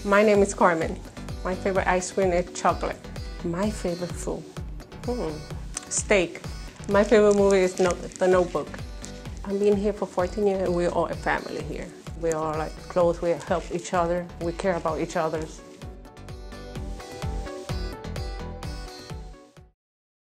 My name is Carmen. My favorite ice cream is chocolate. My favorite food? Steak. My favorite movie is The Notebook. I've been here for 14 years and we're all a family here. We are like close, we help each other, we care about each other.